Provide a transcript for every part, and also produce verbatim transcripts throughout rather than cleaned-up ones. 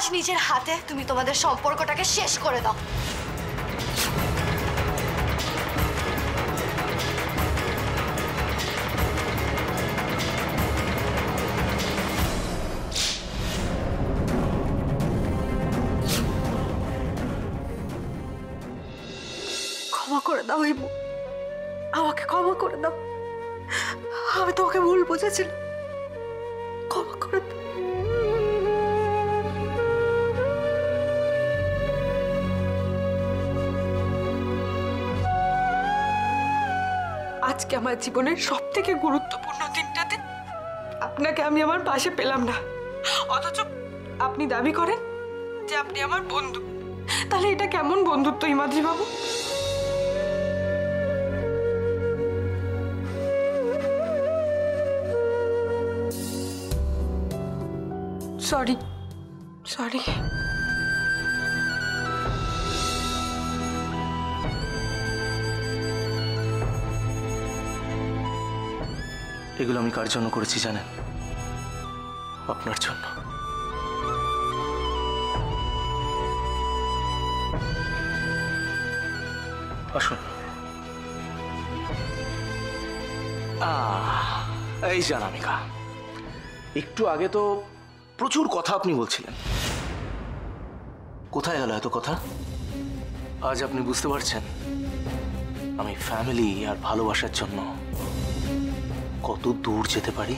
আজ নিজের হাতে তুমি তোমাদের সম্পর্কটাকে শেষ করে দাও। ক্ষমা করে দাও হিমু, আমাকে ক্ষমা করে দাও। আমি তোমাকে ভুল বুঝেছিলাম, ক্ষমা করে দাও। আজকে আমার জীবনের সব থেকে গুরুত্বপূর্ণ দিনটাতে আপনাকে আমি আমার পাশে পেলাম না, অথচ আপনি দাবি করেন যে আপনি আমার বন্ধু। তাহলে এটা কেমন বন্ধুত্ব হিমাদ্রি বাবু? সরি সরি এগুলো আমি কার জন্য করেছি জানেন? আপনার জন্য। আসুন। এই যে অনামিকা, একটু আগে তো প্রচুর কথা আপনি বলছিলেন, কোথায় গেল এত কথা? আজ আপনি বুঝতে পারছেন আমি ফ্যামিলি আর ভালোবাসার জন্য কত দূর যেতে পারি?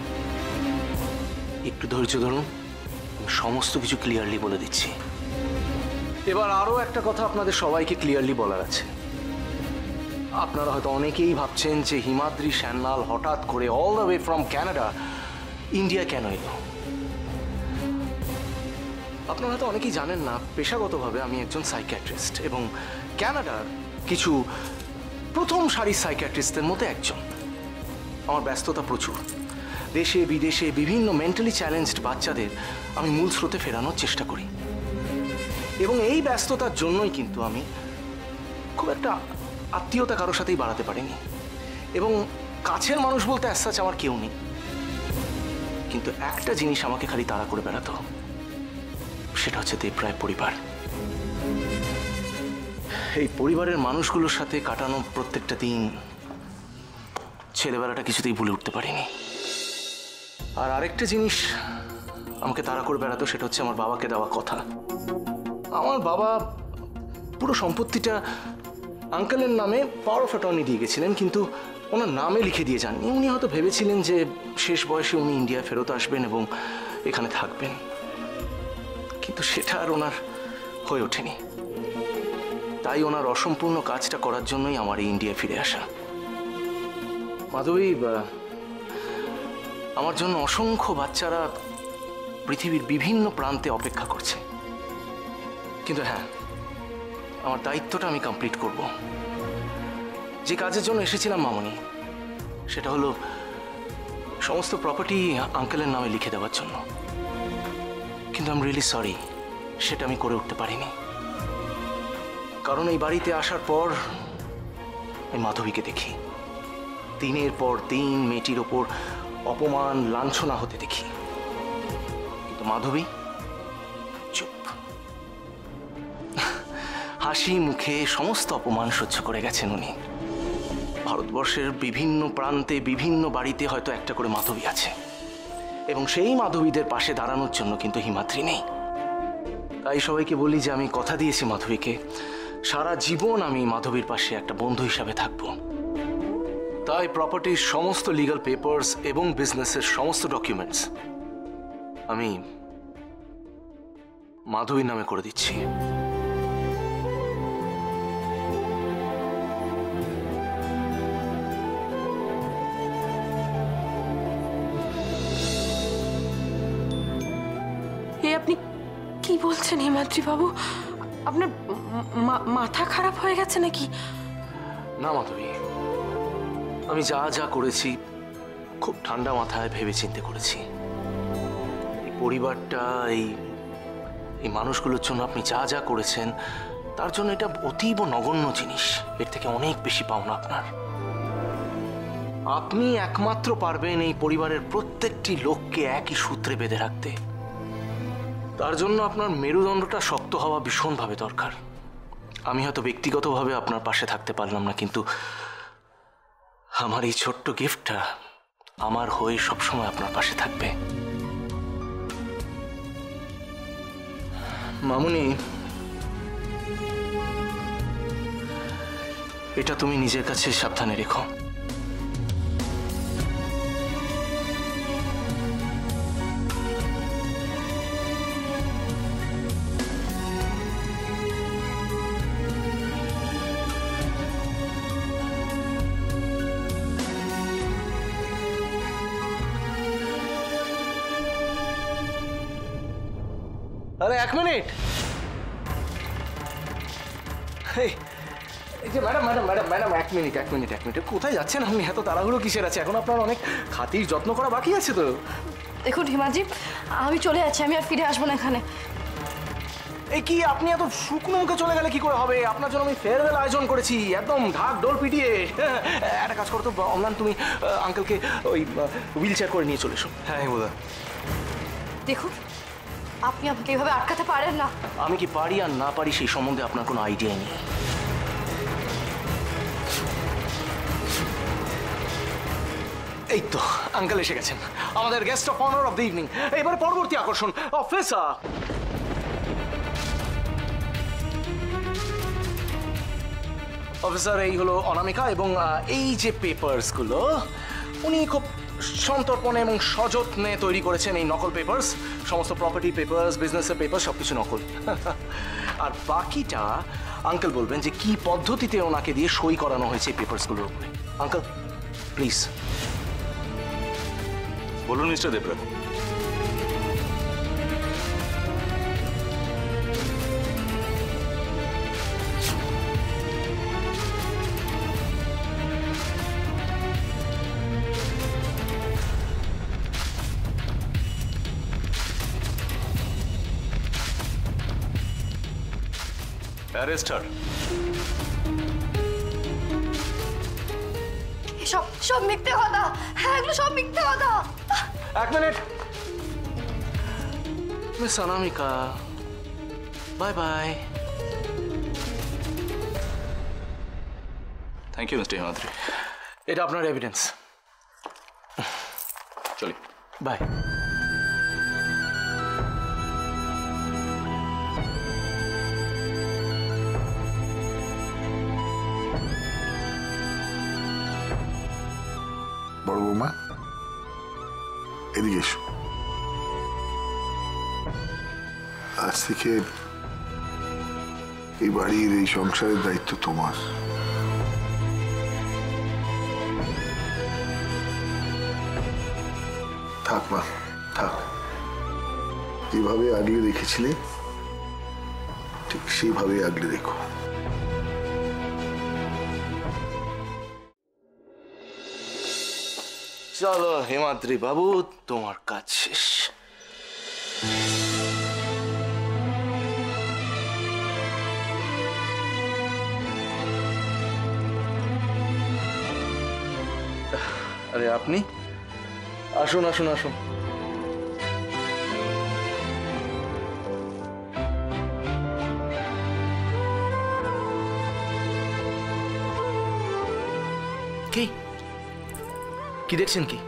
একটু ধৈর্য ধরুন, আমি সমস্ত কিছু ক্লিয়ারলি বলে দিচ্ছি। এবার আরো একটা কথা আপনাদের সবাইকে ক্লিয়ারলি বলার আছে। আপনারা হয়তো অনেকেই ভাবছেন যে হিমাদ্রি সান্যাল হঠাৎ করে all the way from Canada India কেন এলো। আপনারা হয়তো অনেকেই জানেন না, পেশাগতভাবে আমি একজন সাইকিয়াট্রিস্ট এবং ক্যানাডার কিছু প্রথম সারির সাইকিয়াট্রিস্টদের মধ্যে একজন। আমার ব্যস্ততা প্রচুর, দেশে বিদেশে বিভিন্ন মেন্টালি চ্যালেঞ্জড বাচ্চাদের আমি মূল স্রোতে ফেরানোর চেষ্টা করি, এবং এই ব্যস্ততার জন্যই কিন্তু আমি খুব একটা আত্মীয়তা কারোর সাথেই বাড়াতে পারিনি, এবং কাছের মানুষ বলতে অ্যাজ আমার কেউ নেই। কিন্তু একটা জিনিস আমাকে খালি তাড়া করে বেড়াতো, সেটা হচ্ছে দেবরায় পরিবার। এই পরিবারের মানুষগুলোর সাথে কাটানো প্রত্যেকটা দিন ছেলেবেলাটা কিছুতেই ভুলে উঠতে পারিনি। আর আরেকটা জিনিস আমাকে তাড়া করে বেড়াতো, সেটা হচ্ছে আমার বাবাকে দেওয়া কথা। আমার বাবা পুরো সম্পত্তিটা আঙ্কেলের নামে পাওয়ার অফ অ্যাটর্নি দিয়ে গেছিলেন, কিন্তু ওনার নামে লিখে দিয়ে যাননি। উনি হয়তো ভেবেছিলেন যে শেষ বয়সে উনি ইন্ডিয়া ফেরত আসবেন এবং এখানে থাকবেন, কিন্তু সেটা আর ওনার হয়ে ওঠেনি। তাই ওনার অসম্পূর্ণ কাজটা করার জন্যই আমার এই ইন্ডিয়া ফিরে আসা। মাধবী, আমার জন্য অসংখ্য বাচ্চারা পৃথিবীর বিভিন্ন প্রান্তে অপেক্ষা করছে, কিন্তু হ্যাঁ, আমার দায়িত্বটা আমি কমপ্লিট করব। যে কাজের জন্য এসেছিলাম মামনি, সেটা হলো সমস্ত প্রপার্টি আঙ্কেলের নামে লিখে দেওয়ার জন্য। কিন্তু আই এম রিয়েলি সরি, সেটা আমি করে উঠতে পারিনি। কারণ এই বাড়িতে আসার পর আমি মাধবীকে দেখি, দিনের পর দিন মেয়েটির ওপর অপমান লাঞ্ছনা হতে দেখি, কিন্তু মাধবী চুপ, হাসি মুখে সমস্ত অপমান সহ্য করে গেছেন উনি। ভারতবর্ষের বিভিন্ন প্রান্তে বিভিন্ন বাড়িতে হয়তো একটা করে মাধবী আছে, এবং সেই মাধবীদের পাশে দাঁড়ানোর জন্য কিন্তু হিমাদ্রি নেই। তাই সবাইকে বলি যে আমি কথা দিয়েছি মাধবীকে, সারা জীবন আমি মাধবীর পাশে একটা বন্ধু হিসাবে থাকবো। তাই প্রপার্টির সমস্ত লিগ্যাল পেপারস এবং বিজনেসের সমস্ত ডকুমেন্টস আমি মাধবীর নামে করে দিচ্ছি। আপনি কি বলছেন হিমাদ্রি বাবু? আপনার মাথা খারাপ হয়ে গেছে নাকি? না মাধবী, আমি যা যা করেছি খুব ঠান্ডা মাথায় ভেবে চিন্তে করেছি। এই পরিবারটা, এই এই মানুষগুলোর জন্য আপনি যা যা করেছেন তার জন্য এটা অতীব নগণ্য জিনিস। এর থেকে অনেক বেশি পাওনা আপনার। আপনি একমাত্র পারবেন এই পরিবারের প্রত্যেকটি লোককে একই সূত্রে বেঁধে রাখতে। তার জন্য আপনার মেরুদণ্ডটা শক্ত হওয়া ভীষণভাবে দরকার। আমি হয়তো ব্যক্তিগতভাবে আপনার পাশে থাকতে পারলাম না, কিন্তু আমার এই ছোট্ট গিফটটা আমার হয়ে সবসময় আপনার পাশে থাকবে। মামুনি, এটা তুমি নিজের কাছে সাবধানে রেখো। আরে এক মিনিট। এই যে ম্যাডাম ম্যাডাম ম্যাডাম ম্যাডাম এক মিনিট এক মিনিট এক মিনিট কোথায় যাচ্ছেন আপনি? এত তাড়াহুড়ো কিসের আছে? এখন আপনার অনেক খাতির যত্ন করা বাকি আছে তো। দেখুন হিমাদ্রি, আমি চলে যাচ্ছি, আমি আর ফিরে আসবো না এখানে। এই কি, আপনি এত শুকনো মুখে চলে গেলে কি করে হবে? আপনার জন্য আমি ফেয়ারওয়েল আয়োজন করেছি, একদম ঢাক ঢোল পিটিয়ে। একটা কাজ করো তো অম্লান, তুমি আঙ্কেলকে ওই হুইল চেয়ার করে নিয়ে চলে এসো। হ্যাঁ বোধা। দেখুন, আপনি আমাকে এইভাবে আটকাতে পারেন না। আমি কি পারি আর না পারি সেই সম্বন্ধে আপনার কোনো আইডিয়া নেই। এই তো আঙ্কেল এসে গেছেন, আমাদের guest of honour of the evening. এবার পরবর্তী আকর্ষণ, অফিসার। অফিসার, এই হলো অনামিকা এবং এই যে পেপারসগুলো উনি খুব সন্তর্পণে এবং সযত্নে তৈরি করেছেন। এই নকল পেপারস, সমস্ত প্রপার্টি পেপারস, বিজনেসের পেপার, সবকিছু নকল। আর বাকিটা আঙ্কেল বলবেন যে কি পদ্ধতিতে ওনাকে দিয়ে সই করানো হয়েছে এই পেপারসগুলোর উপরে। আঙ্কেল প্লিজ বলুন মিস্টার দেবরাজ। অ্যারেস্টার। সব সব মিথ্যে কথা। হ্যাঁ, এগুলো সব মিথ্যে কথা। এক মিনিট miss Anamika, bye bye. Thank you mister Himadri. এটা আপনার এভিডেন্স। চলি, বাই। বড় বৌমা, এদিকে এসো। আজ থেকে এই বাড়ির এই সংসারের দায়িত্ব তোমার। থাক মা, থাক। যেভাবে আগলে রেখেছিলে ঠিক সেভাবে আগলে রেখো। চলো হিমাদ্রি বাবু, তোমার কাজ শেষ। আরে আপনি আসুন আসুন আসুন। কি কি দেখছেন? কি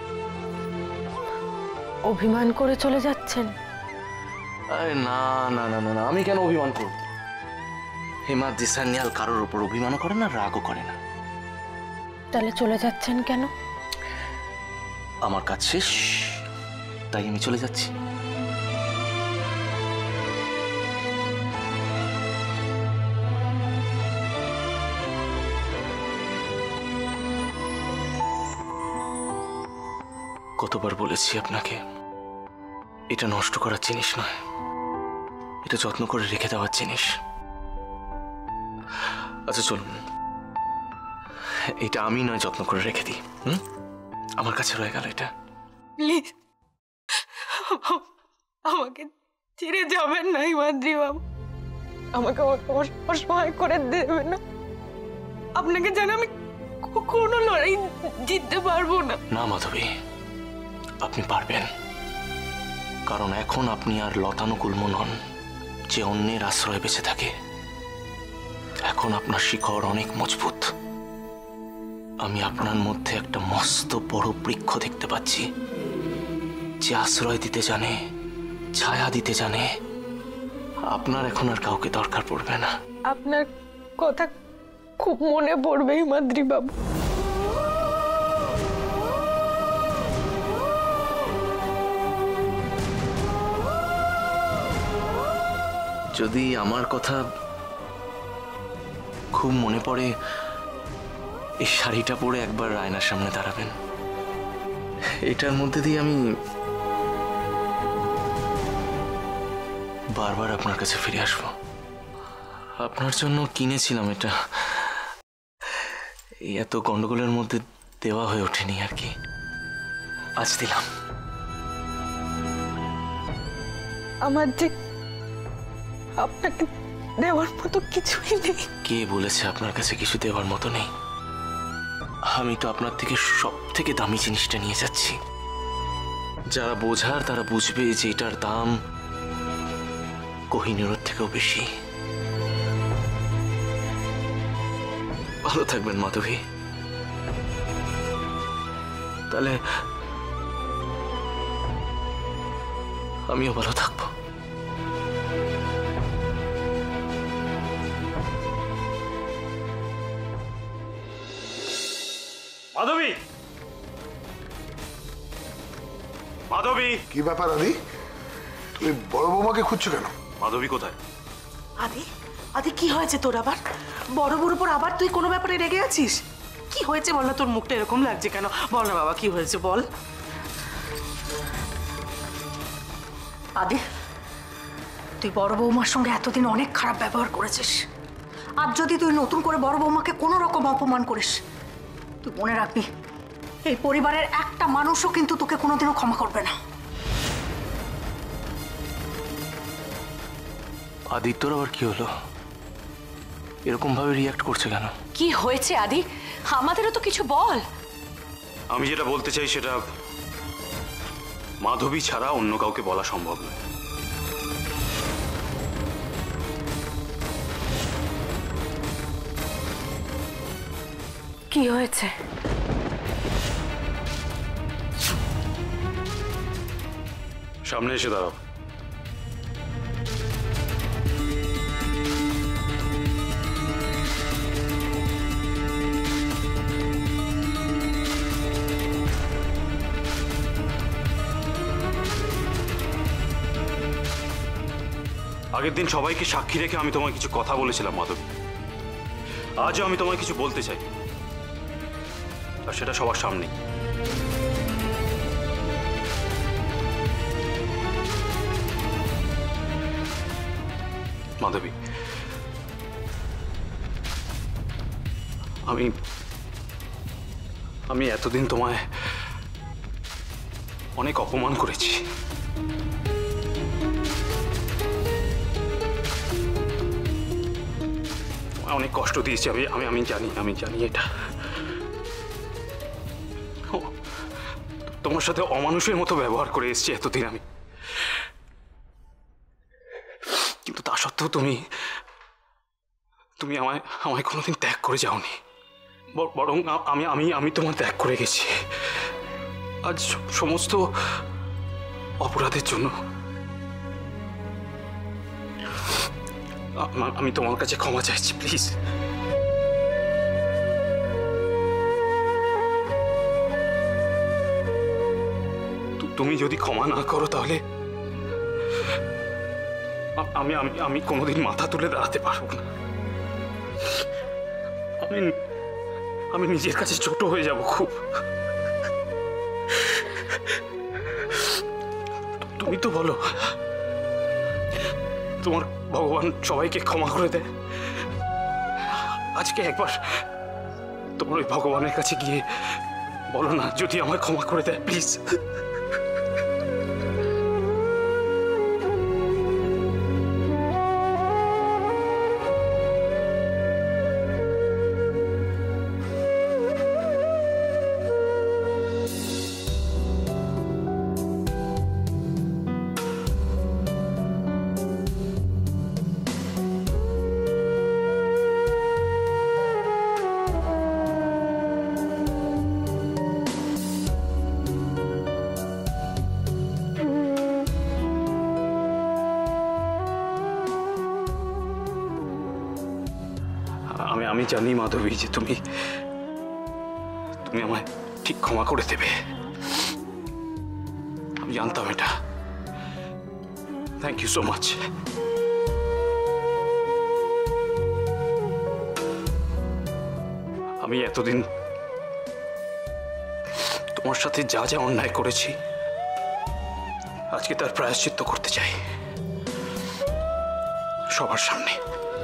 অভিমান করে চলে যাচ্ছেন? আরে না না না না, আমি কেন অভিমান করব? হিমাদ্রি সান্যাল কারোর উপর অভিমানও করে না, রাগও করে না। তাহলে চলে যাচ্ছেন কেন? আমার কাজ শেষ, তাই আমি চলে যাচ্ছি। কতবার বলেছি আপনাকে, এটা নষ্ট করার জিনিস নয়, এটা যত্ন করে রেখে দেওয়ার জিনিস। আচ্ছা চলুন, এটা আমি নয় যত্ন করে রেখে দিই। হুম, আমার কাছে রয়ে গেল এটা। প্লিজ আমাকে ছেড়ে যাবেন না হিমাদ্রি বাবু, আমাকে অসহায় করে দেবেন না। আপনাকে জানা আমি কোনো লড়াই জিততে পারবো না। না মাধবী, আপনি পারবেন। কারণ এখন আপনি আর লতানুকূল্ম নন যে অন্যের আশ্রয় বেঁচে থাকে। এখন আপনার শিকড় অনেক মজবুত। আমি আপনার মধ্যে একটা মস্ত বড় বৃক্ষ দেখতে পাচ্ছি, যে আশ্রয় দিতে জানে, ছায়া দিতে জানে। আপনার এখন আর কাউকে দরকার পড়বে না। আপনার কথা খুব মনে পড়বে হিমাদ্রি বাবু। যদি আমার কথা খুব মনে পড়ে, এই শাড়িটা পরে একবার আয়নার সামনে দাঁড়াবেন। এটার মধ্যে দিয়ে আমি বারবার আপনার কাছে ফিরে আসবো। আপনার জন্য কিনেছিলাম এটা, এই এত গন্ডগোলের মধ্যে দেওয়া হয়ে ওঠেনি আর কি, আজ দিলাম। আমার যে আপনাকে দেওয়ার মতো কিছুই নেই। কে বলেছে আপনার কাছে কিছু দেওয়ার মতো নেই? আমি তো আপনার থেকে সব থেকে দামি জিনিসটা নিয়ে যাচ্ছি। যারা বোঝার তারা বুঝবে যে এটার দাম কোহিনূরের থেকেও বেশি। ভালো থাকবেন মাধবী। তাহলে আমিও ভালো থাকবো। মাধবী, মাধবী, কি ব্যাপার আদি? তুমি বড় বৌমাকে খুঁজছো কেন? মাধবী কোথায়? আদি আদি কি হয়েছে তোর আবার? বড় বড় উপর আবার তুই কোনো ব্যাপারে রেগে আছিস? কি হয়েছে বল না, তোর মুখটা এরকম লাগছে কেন? বল না বাবা, কি হয়েছে বল। আদি, তুই বড় বৌমার সঙ্গে এতদিন অনেক খারাপ ব্যবহার করেছিস। আর যদি তুই নতুন করে বড় বৌমাকে কোনো রকম অপমান করিস, তুই মনে রাখবি এই পরিবারের একটা মানুষও কিন্তু তোকে কোনোদিনও ক্ষমা করবে না। আদিত্যর আবার কি হলো? এরকম ভাবে রিয়াক্ট করছে কেন? কি হয়েছে আদি? আমাদেরও তো কিছু বল। আমি যেটা বলতে চাই সেটা মাধবী ছাড়া অন্য কাউকে বলা সম্ভব নয়। কি হয়েছে? সামনে এসে দাঁড়াও। আগের দিন সবাইকে সাক্ষী রেখে আমি তোমায় কিছু কথা বলেছিলাম মাধবী। আজও আমি তোমায় কিছু বলতে চাই, আর সেটা সবার সামনে। মাধবী, আমি আমি এতদিন তোমায় অনেক অপমান করেছি। অনেক কষ্ট দিয়েছি আমি আমি আমি জানি আমি জানি এটা। তোমার সাথে অমানুষের মতো ব্যবহার করে এসেছি এতদিন আমি, কিন্তু তা সত্ত্বেও তুমি তুমি আমায় আমায় কোনোদিন ত্যাগ করে যাওনি। বরং আমি আমি আমি তোমার ত্যাগ করে গেছি। আজ সমস্ত অপরাধের জন্য আমি তোমার কাছে ক্ষমা চাইছি, প্লিজ। তুমি যদি ক্ষমা না করো তাহলে আমি আমি আমি কোনোদিন মাথা তুলে দাঁড়াতে পারবো না। আমি আমি নিজের কাছে ছোট হয়ে যাব খুব। তুমি তো বলো তোমার ভগবান সবাইকে ক্ষমা করে দেয়। আজকে একবার তোমার ওই ভগবানের কাছে গিয়ে বলো না যদি আমায় ক্ষমা করে দেয়, প্লিজ। আমি জানি মাধবী যে তুমি তুমি আমায় ঠিক ক্ষমা করে দেবে। আমি জানতাম এটা। Thank you so much. আমি এতদিন তোমার সাথে যা যা অন্যায় করেছি আজকে তার প্রায়শ্চিত্ত করতে চাই সবার সামনে।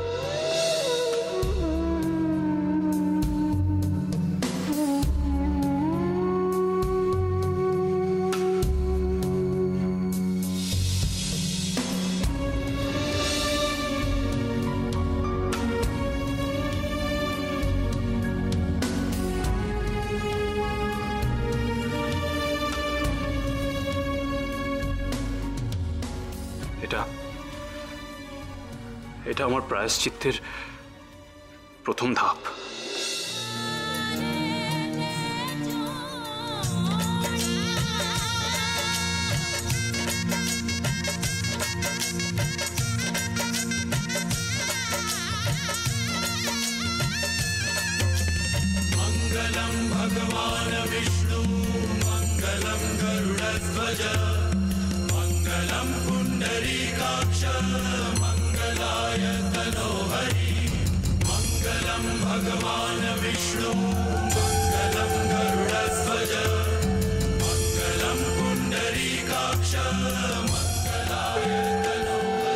এটা এটা আমার প্রায়শ্চিত্তের প্রথম ধাপ। मंगलम भगवान विष्णु मंगलम गरुड़ध्वज मंगलम पुंडरीकाक्ष मंगलाय तनोहरि मंगलम भगवान विष्णु मंगलम गरुड़ध्वज मंगलम पुंडरीकाक्ष मंगलाय तनोहरि।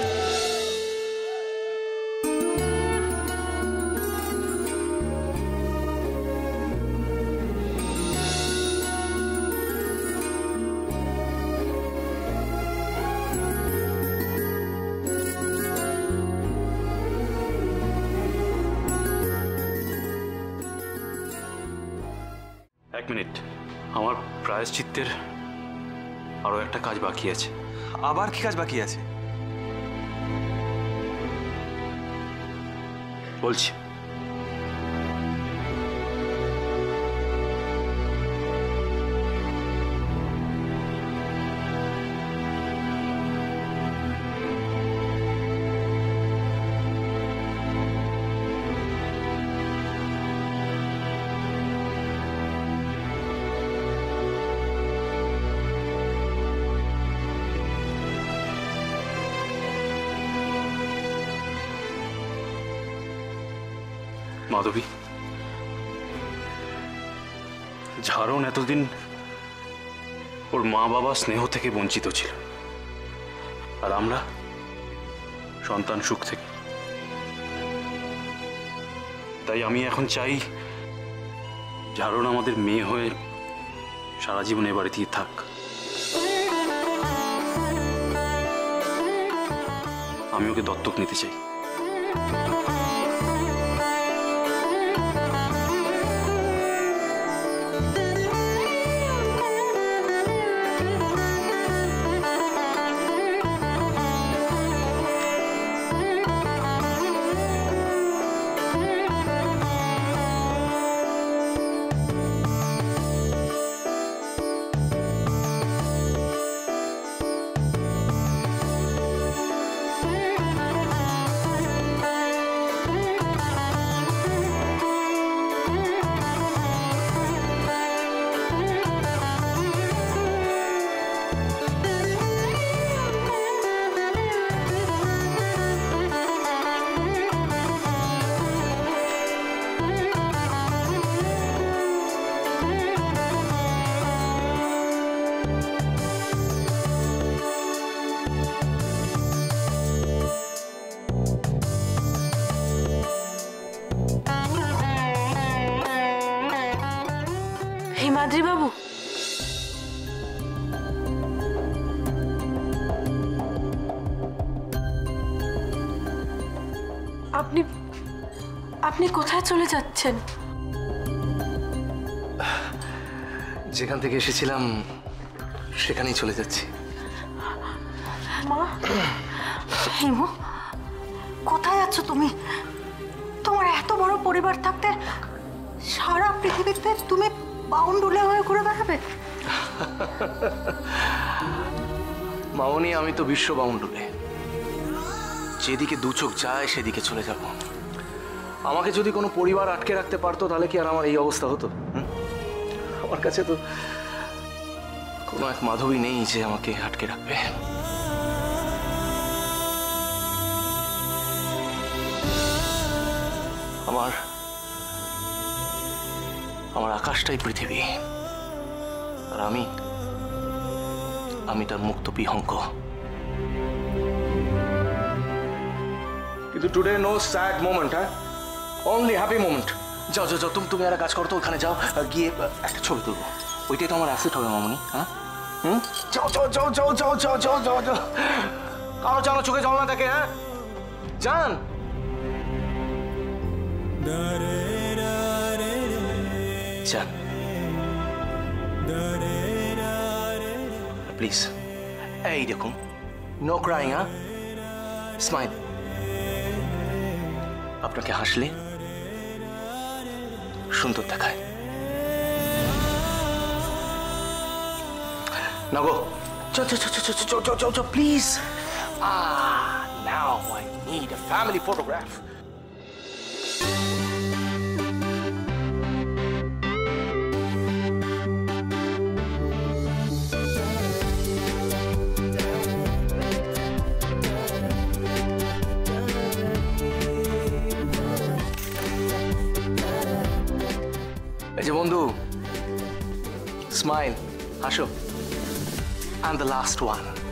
এক মিনিট, আমার প্রায়শ্চিত্তের আরো একটা কাজ বাকি আছে। আবার কি কাজ বাকি আছে? বলছি। মাধবী, ঝাড়ন এতদিন ওর মা বাবা স্নেহ থেকে বঞ্চিত ছিল, আর আমরা সন্তান সুখ থেকে। তাই আমি এখন চাই ঝাড়ন আমাদের মেয়ে হয়ে সারা জীবন এ বাড়িতেই থাক। আমি ওকে দত্তক নিতে চাই। হিমাদ্রি বাবু, আপনি আপনি কোথায় চলে যাচ্ছেন? যেখান থেকে এসেছিলাম সেখানেই চলে যাচ্ছি। মা, হিমু, কোথায় যাচ্ছ তুমি? তোমার এত বড় পরিবার থাকতে সারা পৃথিবীতে তুমি বাউন্ডুলে হয়ে ঘুরে বেড়াবে? মামনি, আমি তো বিশ্ব বাউন্ডুলে, যেদিকে দু চোখ যায় সেদিকে চলে যাব। আমাকে যদি কোনো পরিবার আটকে রাখতে পারতো তাহলে কি আর আমার এই অবস্থা হতো? হুম? আমার কাছে তো কোনো এক মাধবী নেই যে আমাকে আটকে রাখবে। আমার আমার আকাশটাই পৃথিবী, আর আমি আমি তার মুক্ত বিহঙ্গ। কিন্তু টুডে নো স্যাড মোমেন্ট, হ্যাঁ, অনলি হ্যাপি মোমেন্ট। যাও যাও যাও, তুমি তুমি একটা কাজ করো তো, ওখানে যাও, গিয়ে একটা ছবি তুলবো। ওইটাই তো আমার অ্যাসেট হবে মামনি। হ্যাঁ, হুম, যাও যাও যাও যাও যাও যাও যাও যাও যাও। কারো জানো চোখে জল না থাকে, হ্যাঁ, যান। যান প্লিজ। এই দেখুন, নো ক্রাইং, হ্যাঁ, স্মাইল। আপনাকে হাসলে সুন্দর দেখায়। না গো, চল চল চল চল চল চল চল চল please. Ah, now I need a family photograph. এই যে বন্ধু, স্মাইল, হাসো। And the last one.